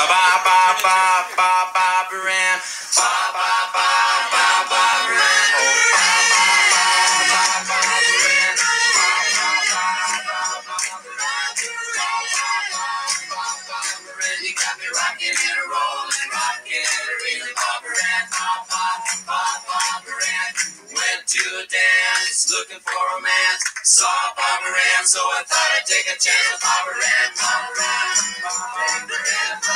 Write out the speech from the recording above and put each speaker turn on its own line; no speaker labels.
Barbaran. Barbaran. You got me rocking and a rolling, rocking and a reeling, Barbaran. Barbaran. Went to a dance, looking for a man. Saw Barbaran, so I thought I'd take a chance with Barbaran. Barbaran.